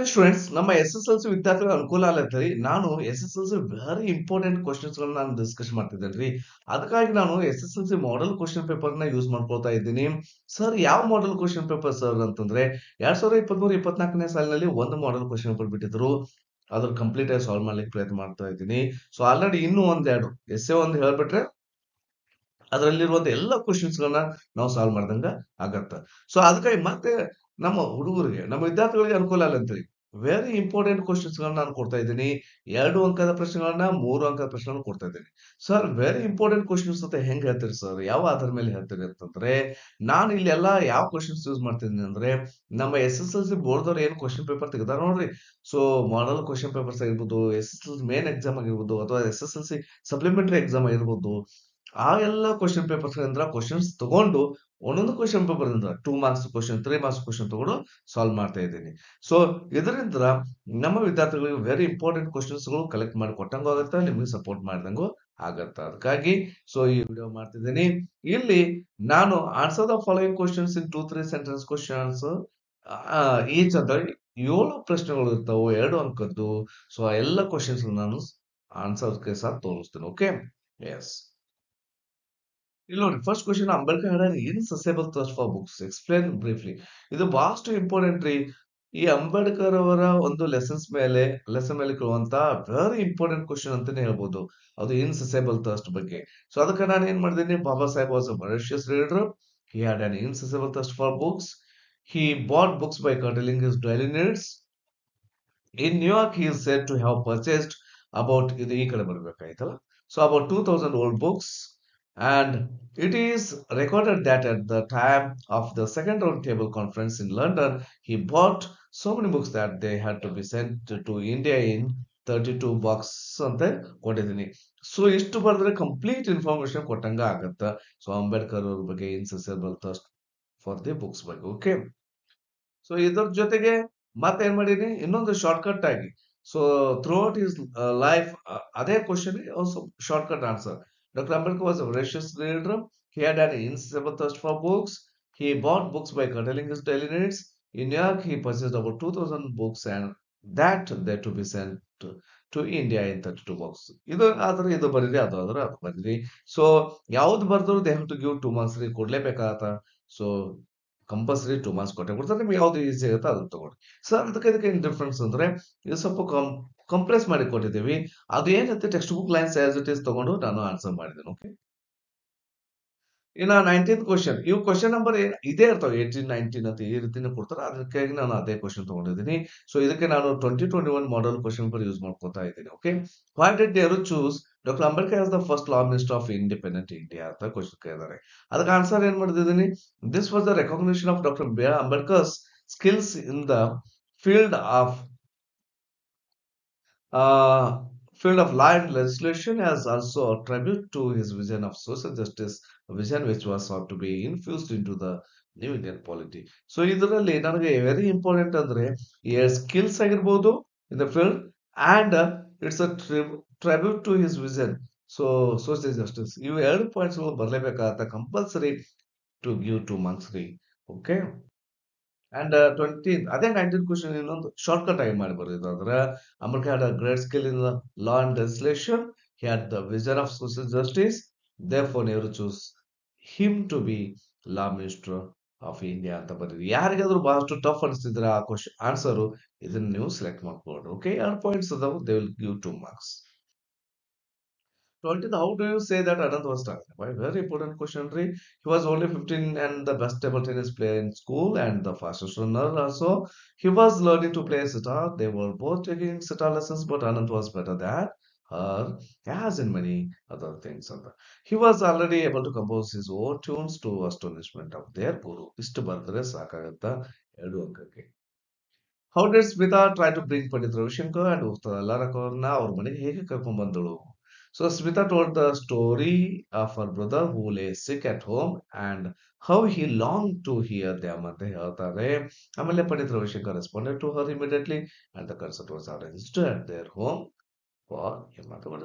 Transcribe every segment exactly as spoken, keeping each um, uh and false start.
Hi students, ನಮ್ಮ S S L C ವಿದ್ಯಾರ್ಥಿಗಳ ಅನುಕೂಲ ಆಗತ್ತರಿ. ನಾನು S S L C very important questions ಗಳನ್ನ ನಾನು ಡಿಸ್ಕಸ್ ಮಾಡ್ತಿದ್ದೇನೆ ರೀ. ಅದಕ್ಕಾಗಿ ನಾನು S S L C model question paper ನ ಯೂಸ್ ಮಾಡ್ಕೊಳ್ತಾ ಇದ್ದೀನಿ. ಸರ್, ಯಾವ ಮಾಡೆಲ್ ಕ್ವಶನ್ ಪೇಪರ್ ಸರ್ ಅಂತಂದ್ರೆ ಎರಡ್ ಸಾವಿರದ ಇಪ್ಪತ್ಮೂರು ಇಪ್ಪತ್ನಾಲ್ಕನೇ ಸಾಲಿನಲ್ಲಿ ಒಂದು ಮಾಡೆಲ್ ಕ್ವಶನ್ ಪೇಪರ್ ಬಿಟ್ಟಿದ್ರು. ಅದ್ರ ಕಂಪ್ಲೀಟ್ ಆಗಿ ಸಾಲ್ವ್ ಮಾಡ್ಲಿಕ್ಕೆ ಪ್ರಯತ್ನ ಮಾಡ್ತಾ ಇದ್ದೀನಿ. ಸೊ ಆಲ್ರೆಡಿ ಇನ್ನೂ ಒಂದೆರಡು ಎಸ್ ಎ ಒಂದು ಹೇಳ್ಬಿಟ್ರೆ ಅದರಲ್ಲಿರುವಂತ ಎಲ್ಲ ಕ್ವಶನ್ಸ್ ಗಳನ್ನ ನಾವು ಸಾಲ್ವ್ ಮಾಡ್ದಂಗ ಆಗತ್ತ. ಸೊ ಅದಕ್ಕಾಗಿ ಮತ್ತೆ ನಮ್ಮ ಹುಡುಗರಿಗೆ, ನಮ್ಮ ವಿದ್ಯಾರ್ಥಿಗಳಿಗೆ ಅನುಕೂಲ ಆಗಂತ್ರಿ. ವೆರಿ ಇಂಪಾರ್ಟೆಂಟ್ ಕ್ವಶನ್ಸ್ ಗಳನ್ನ ನಾನು ಕೊಡ್ತಾ ಇದ್ದೀನಿ. ಎರಡು ಅಂಕದ ಪ್ರಶ್ನೆಗಳನ್ನ, ಮೂರು ಅಂಕದ ಪ್ರಶ್ನೆಗಳನ್ನ ಕೊಡ್ತಾ ಇದ್ದೀನಿ. ಸರ್, ವೆರಿ ಇಂಪಾರ್ಟೆಂಟ್ ಕ್ವಶನ್ಸ್ ಅಂತ ಹೆಂಗ್ ಹೇಳ್ತೀರಿ ಸರ್? ಯಾವ ಆಧಾರ ಮೇಲೆ ಹೇಳ್ತೀರಿ ಅಂತಂದ್ರೆ, ನಾನು ಇಲ್ಲೆಲ್ಲ ಯಾವ ಕ್ವಶನ್ಸ್ ಯೂಸ್ ಮಾಡ್ತಿದ್ದೀನಿ ಅಂದ್ರೆ, ನಮ್ಮ ಎಸ್ ಎಸ್ ಎಲ್ ಸಿ ಬೋರ್ಡ್ದವ್ರು ಏನ್ ಕ್ವಶನ್ ಪೇಪರ್ ತೆಗೆದಾರ ನೋಡ್ರಿ. ಸೊ ಮಾಡೆಲ್ ಕ್ವಶನ್ ಪೇಪರ್ಸ್ ಆಗಿರ್ಬೋದು, S S L C main exam ಆಗಿರ್ಬೋದು, ಅಥವಾ S S L C supplementary exam ಆಗಿರ್ಬೋದು, ಆ ಎಲ್ಲ ಕ್ವಶನ್ ಪೇಪರ್ಸ್ ಇಂದ ಕ್ವಶನ್ಸ್ ತಗೊಂಡು ಒಂದೊಂದು ಕ್ವಶನ್ ಪೇಪರ್ ಇಂದ two marks question, three marks question ತಗೊಂಡು ಸಾಲ್ವ್ ಮಾಡ್ತಾ ಇದ್ದೀನಿ. ಸೊ ಇದರಿಂದ ನಮ್ಮ ವಿದ್ಯಾರ್ಥಿಗಳಿಗೆ ವೆರಿ ಇಂಪಾರ್ಟೆಂಟ್ ಕ್ವಶನ್ಸ್ ಗಳು ಕಲೆಕ್ಟ್ ಮಾಡಿ ಕೊಟ್ಟಂಗೂ ಆಗತ್ತ, ನಿಮ್ಗೆ ಸಪೋರ್ಟ್ ಮಾಡಿದಂಗೂ ಆಗತ್ತ. ಅದಕ್ಕಾಗಿ ಸೊ ಈ ವಿಡಿಯೋ ಮಾಡ್ತಿದ್ದೀನಿ. ಇಲ್ಲಿ ನಾನು answer the following questions in two three sentences questions each ಅಂತ ಏಳು ಪ್ರಶ್ನೆಗಳು ಇರ್ತಾವೆ, ಎರಡು ಅಂಕದ್ದು. ಸೊ ಆ ಎಲ್ಲ ಕ್ವಶನ್ಸ್ ನಾನು ಆನ್ಸರ್ ಗೆ ಸಹ ತೋರಿಸ್ತೀನಿ. Okay, yes. ಇಲ್ಲಿ ನೋಡಿ, first question, Ambedkar had insatiable thirst for books, explain briefly. ಇದು ಬಹಳಷ್ಟು ಇಂಪಾರ್ಟೆಂಟ್ ರೀ. ಈ ಅಂಬೇಡ್ಕರ್ ಅವರ ಒಂದು ಲೆಸನ್ಸ್ ಮೇಲೆ ಲೆಸನ್ ಮೇಲೆ ಕೇಳುವಂತ ವೆರಿ ಇಂಪಾರ್ಟೆಂಟ್ ಕ್ವಶನ್ ಅಂತಾನೆ ಹೇಳ್ಬೋದು. ಅದು ಇನ್ಸಸೇಬಲ್ ಥರ್ಸ್ಟ್ ಬಗ್ಗೆ. ಸೊ ಅದಕ್ಕೆ ನಾನು ಏನ್ ಮಾಡಿದ್ದೀನಿ, Baba Saheb was a voracious reader. He had an insatiable thirst for books. He bought books by curtailing his daily needs. In New York, he is said to have purchased about ಇದು ಈ ಕಡೆ ಬರ್ಬೇಕಾಯ್ತಲ್ಲ. So about two thousand old books. And it is recorded that at the time of the second round table conference in London, he bought so many books that they had to be sent to, to India in thirty-two bucks ಅಂತ ಕೊಟ್ಟಿದ್ದೀನಿ. So ಇಷ್ಟು ಬರೆದ್ರೆ complete information ಕೊಟ್ಟಂಗ ಆಗತ್ತ. So Ambedkar ಅವ್ರ ಬಗ್ಗೆ insatiable thirst for the books ಬಗ್ಗೆ. Okay, so ಇದರ ಜೊತೆಗೆ ಮತ್ತೆ ಏನ್ ಮಾಡೀನಿ, ಇನ್ನೊಂದು ಶಾರ್ಟ್ ಕಟ್ ಆಗಿ. So throughout his life ಅದೇ question also short cut answer. Doctor Ambedkar was a voracious reader. He had an insatiable thirst for books. He bought books by curtailing his daily needs. In New York, he purchased about two thousand books and that they to be sent to, to India in thirty-two bucks. ಇದು ಆದ್ರೆ ಇದು ಬರೀರಿ, ಅದು ಆದ್ರೆ ಅದು ಬರೀರಿ. So ಯಾವ್ದು ಬರ್ದ್ರು they have to give two marks ರೀ, ಕೊಡ್ಲೇಬೇಕಾಗತ್ತ. ಸೊ ಕಂಪಲ್ಸರಿ ಟೂ ಮಾರ್ಕ್ಸ್ ಕೊಟ್ಟೆ ಕೊಡ್ತಾರೆ. ನಿಮ್ಗೆ ಯಾವ್ದು ಈಸಿ ಆಗುತ್ತೆ ಅದನ್ನ ತಗೊಳ್ಳಿ. ಸರ್, ಅದಕ್ಕೆ ಇದಕ್ಕೆ ಏನ್ ಡಿಫ್ರೆನ್ಸ್ ಅಂದ್ರೆ, ಇದು ಸ್ವಲ್ಪ ಕಂ ಕಂಪ್ರೆಸ್ ಮಾಡಿ ಕೊಟ್ಟಿದ್ದೀವಿ. ಅದು ಏನಂತೆ text book lines as it is ತಗೊಂಡು ನಾನು ಆನ್ಸರ್ ಮಾಡಿದ್ದೇನೆ. ಓಕೆ, ಇನ್ನ ನೈನ್ಟೀನ್ ಕ್ವಶನ್, ಇವು ಕ್ವಶನ್ ನಂಬರ್ ಇದೇ ಇರ್ತಾವೆ, ಏಟೀನ್ ನೈನ್ಟೀನ್ ಅಂತ ಈ ರೀತಿನೇ ಕೊಡ್ತಾರೆ. ಅದಕ್ಕಾಗಿ ನಾನು ಅದೇ ಕ್ವಶನ್ ತಗೊಂಡಿದ್ದೀನಿ. ಸೊ ಇದಕ್ಕೆ ನಾನು twenty twenty one model question paper use ಮಾಡ್ಕೊತಾ ಇದ್ದೀನಿ. Okay, why did Nehru choose doctor Ambedkar as the first law minister of independent India ಅಂತ ಕ್ವಶನ್ ಕೇಳಿದ್ದಾರೆ. ಅದಕ್ಕೆ ಆನ್ಸರ್ ಏನ್ ಮಾಡಿದ್ದೀನಿ, this was the recognition of doctor B R Ambedkar's skills in the field of uh, field of law and legislation, as also a tribute to his vision of social justice, a vision which was sought to be infused into the new Indian polity. So ಇದರಲ್ಲಿ ನನಗೆ very important ಅಂದ್ರೆ skills ಆಗಿರ್ಬೋದು in the field and it's a tribute to his vision. So social justice, ಇವು ಎರಡು points ಬರ್ಲೇಬೇಕಾಗತ್ತ, compulsory to give two marks ರೀ. Okay, and twenty ಅದೇ nineteen question ಇನ್ನೊಂದು ಶಾರ್ಟ್ ಕಟ್ ಆಗಿ ಮಾಡಿ ಬರೋದು. ಅಂದ್ರೆ Ambedkar had a great skill in law and legislation. He had the vision of social justice. Therefore Nehru choose him to B law minister of India ಅಂತ ಬರೀರಿ. ಯಾರಿಗಾದ್ರೂ ಬಹಳಷ್ಟು ಟಫ್ ಅನಿಸ್ತಿದ್ರೆ ಆ ಕ್ವಶನ್ ಆನ್ಸರ್ ಇದನ್ನ ನೀವು ಸೆಲೆಕ್ಟ್ ಮಾಡ್ಕೊಳ್ಳಿ. ಓಕೆ, ಎರಡು ಪಾಯಿಂಟ್ಸ್ ಅದಾವು, they will give two marks. twentieth, how do you say that Anand was talented? Why? Very important question. Re. He was only fifteen and the best table tennis player in school and the fastest runner also. He was learning to play sitar. They were both taking sitar lessons, but Anand was better than her, as in many other things. He was already able to compose his own tunes to astonishment of their guru. ಇಷ್ಟು ಬರೆದ್ರೆ ಸಾಕಾಗತ್ತ ಎರಡು ಅಂಕಕ್ಕೆ. How did Smita try to bring Pandit Ravishankar and Uttaralarakavarna ಅವ್ರ ಮನೆಗೆ ಹೇಗೆ ಕರ್ಕೊಂಡ್ ಬಂದಳು? So Smita told the story of her brother who lay sick at home and how he longed to hear them ಅಂತ ಹೇಳ್ತಾರೆ. ಆಮೇಲೆ Pandit Ravi Shankar responded to her immediately and the concert was arranged at their home for him.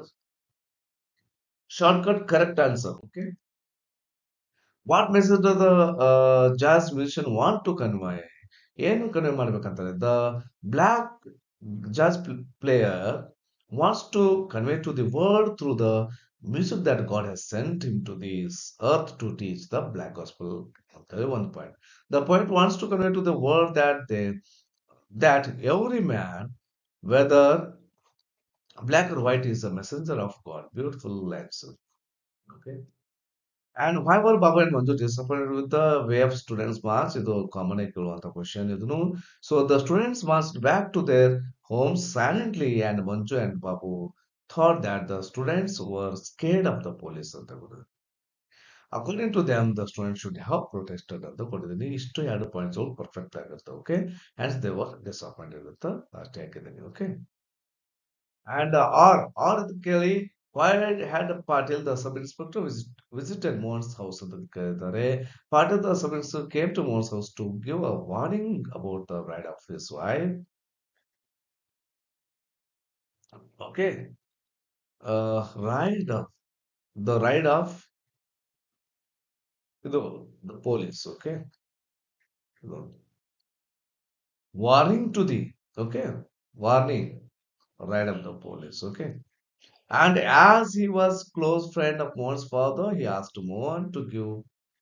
Shortcut correct answer. Okay. What message does the uh, jazz musician want to convey? ಏನು convey ಮಾಡ್ಬೇಕಂತಾರೆ the black jazz pl- player wants to convey to the world through the music that God has sent him to this earth to teach the black gospel. Okay, one point. The poet wants to convey to the world that they that every man, whether black or white, is a messenger of God. Beautiful lines. Okay. And why were Baba and Manju disappointed with the way of students march? ಇದು common ಆಗಿ ಕೇಳುವಂತ question ಇದನ್ನು. So the students marched back to their homes silently, and Manju and Babu thought that the students were scared of the police ಅಂತ ಕೊಟ್ಟಿದ್ದಾರೆ. According to them, the students should have protested ಅಂತ ಕೊಟ್ಟಿದ್ದೀನಿ. ಇಷ್ಟು ಎರಡು points perfect ಆಗಿರುತ್ತೆ. Okay, and they were disappointed with the ಅಷ್ಟೇ ಹಾಕಿದ್ದೀನಿ. Okay. And uh, or or Kelly, why had Patil the sub-inspector visit, visited Mohan's house ಅಂತ ಕೇಳಿದ್ದಾರೆ. Patil the sub-inspector came to Mohan's house to give a warning about the ride of his wife. Okay, uh, ride of the ride of the the police. Okay, warning to the okay warning ride of the police. Okay. And as he was close friend of Mohan's father, he asked Mohan to give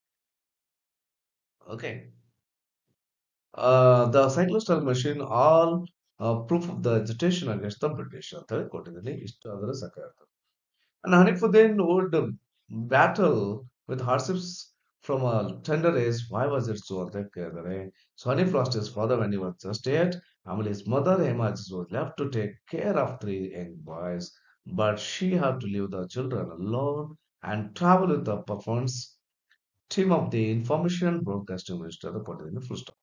okay uh, the cyclostal machine all uh, proof of the agitation against the British ಅಂತ ಹೇಳಿ ಕೊಟ್ಟಿದ್ದೀನಿ. ಇಷ್ಟು ಅದರ ಸಾಕಾಗುತ್ತೆ. And Hanifuddin would battle with hardships from a tender age. Why was it so ಅಂತ ಕೇಳಿದರೆ, so Hanif lost his father when he was just eight. ಆಮೇಲೆ his mother Hema was left to take care of three young boys, but she had to leave the children alone and travel with the performance team of the information broadcasting minister ಕೊಟ್ಟಿದ್ದೀನಿ. full stop.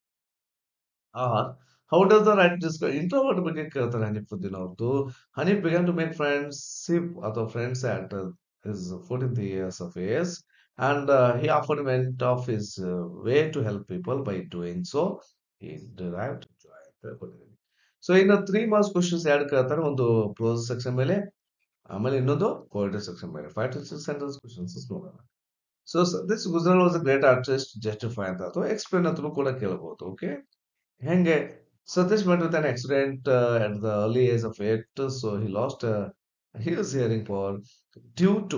Or how does the writer describe introvert ಬಗ್ಗೆ ಕೇಳ್ತಾರೆ ಹನೀಫುದ್ದೀನ್ ಅವ್ರದ್ದು. Hanif began to make friendship ಅಥವಾ friends at uh, his fourteenth years of age, and uh, he often went off his uh, way to help people. By doing so, he derived joy ಅಂತ ಕೊಟ್ಟಿದ್ದೀನಿ. So ಇನ್ನು three marks questions ಎರಡು ಕೇಳ್ತಾರೆ, ಒಂದು prose section ಮೇಲೆ, ಆಮೇಲೆ ಇನ್ನೊಂದು poetry section ಮೇಲೆ. Five to six sentences questions ನೋಡೋಣ. So this Gujral was a great artist justify ಅಂತ ಅಥವಾ ಎಕ್ಸ್ಪ್ಲೇನ್ ಅಂತಲೂ ಕೂಡ ಕೇಳಬಹುದು. ಓಕೆ, ಹೆಂಗೆ Satish met with an accident uh, at the early age of eight, so he lost uh, his hearing power due to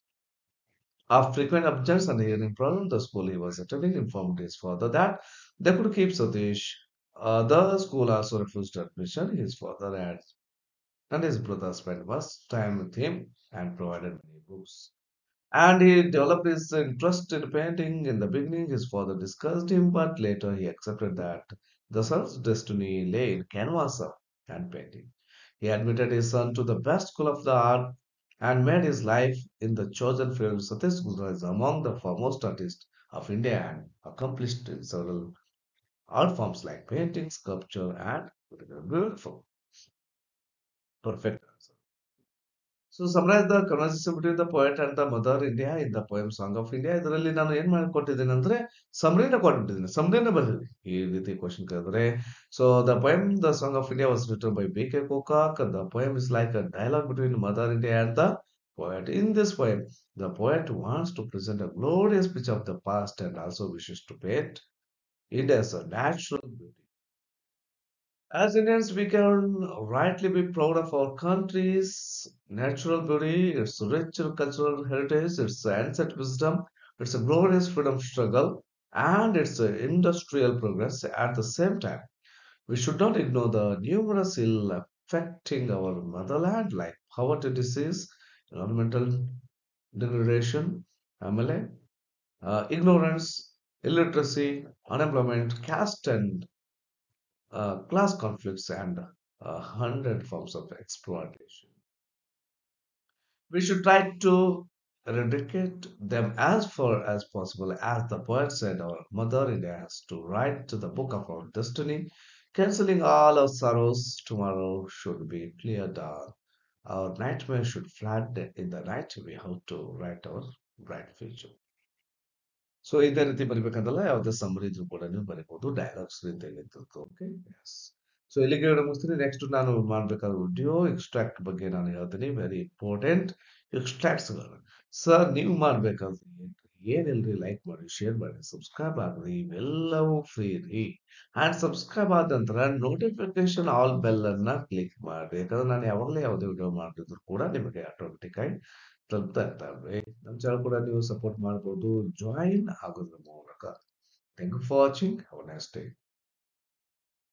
of frequent absence and hearing problem. The school he was attending informed his father that they could keep Satish. Uh, the school also refused admission. His father had and his brother spent much time with him and provided many books. And he developed his interest in painting. In the beginning, his father discussed him, but later he accepted that the son's destiny lay in canvas and painting. He admitted his son to the best school of the art and made his life in the chosen field. Satish Gujral is among the foremost artists of India and accomplished in several art forms like painting, sculpture, and beautiful. Perfect answer. So summarize the conversation between the poet and the mother India in the poem Song of India. ಇದರಲ್ಲಿ ನಾನು ಏನ್ ಮಾಡಿಕೊಟ್ಟಿದ್ದೀನಿ ಅಂದ್ರೆ ಸಮ್ರಿನ ಕೊಟ್ಬಿಟ್ಟಿದ್ದೀನಿ, ಸಮ್ರಿನ ಬರೆದಿದ್ದೀನಿ ಈ ರೀತಿ question ಕೇಳಿದ್ರೆ. So the poem The Song of India was written by B K Kokak. The poem is like a dialogue between mother India and the poet. In this poem, the poet wants to present a glorious picture of the past and also wishes to paint India as a natural beauty. As Indians, we can rightly be proud of our country's natural beauty, its rich cultural heritage, its ancient wisdom, its glorious freedom struggle, and its industrial progress. At the same time, we should not ignore the numerous ill affecting our motherland, like poverty, disease, environmental degradation, ಆಮೇಲೆ, uh, ignorance, illiteracy, unemployment, caste, and uh, class conflicts and a hundred forms of exploitation. We should try to eradicate them as far as possible. As the poet said, our mother India has to write to the book of our destiny, cancelling all our sorrows. Tomorrow should be clear dawn. Our nightmare should flood in the night. We have to write our bright future. So ಇದೇ ರೀತಿ ಬರಿಬೇಕಂತಲ್ಲ, ಯಾವುದೇ summary ಇದ್ರೂ ಕೂಡ ನೀವು ಬರೀಬಹುದು, dialogues ರೀತಿಯಲ್ಲಿ ಇರ್ತದೆ. Okay, S. So ಇಲ್ಲಿಗೆ ಮುಗಿಸ್ತೀನಿ. ನೆಕ್ಸ್ಟ್ ನಾನು ಮಾಡ್ಬೇಕಾದ್ರೆ ವಿಡಿಯೋ ಎಕ್ಸ್ಟ್ರಾಕ್ಟ್ ಬಗ್ಗೆ ನಾನು ಹೇಳ್ತೀನಿ, ವೆರಿ ಇಂಪಾರ್ಟೆಂಟ್ ಎಕ್ಸ್ಟ್ರಾಕ್ಟ್ಸ್. ಸರ್ ನೀವು ಮಾಡ್ಬೇಕಾದ್ರೆ ಏನಿಲ್ರಿ ಲೈಕ್ ಮಾಡಿ, ಶೇರ್ ಮಾಡಿ, ಸಬ್ಸ್ಕ್ರೈಬ್ ಆಗ್ರಿ. ಇವೆಲ್ಲವೂ ಫ್ರೀ ರೀ. ಆಂಡ್ ಸಬ್ಸ್ಕ್ರೈಬ್ ಆದ ನಂತರ ನೋಟಿಫಿಕೇಶನ್ ಆಲ್ ಬೆಲ್ ಅನ್ನ ಕ್ಲಿಕ್ ಮಾಡಿ. ಯಾಕಂದ್ರೆ ನಾನು ಯಾವಾಗಲೇ ಯಾವುದೇ ವಿಡಿಯೋ ಮಾಡಿದ್ರು ಕೂಡ ನಿಮಗೆ ಆಟೋಮೆಟಿಕ್ ಆಗಿ ತಲುಪ್ತಾ ಇರ್ತಾವೆ. ನಮ್ಮ ಚಾನಲ್ ಕೂಡ ನೀವು ಸಪೋರ್ಟ್ ಮಾಡ್ಬೋದು ಜಾಯಿನ್ ಆಗೋದ್ರ ಮೂಲಕ. Thank you for watching. Have a nice day.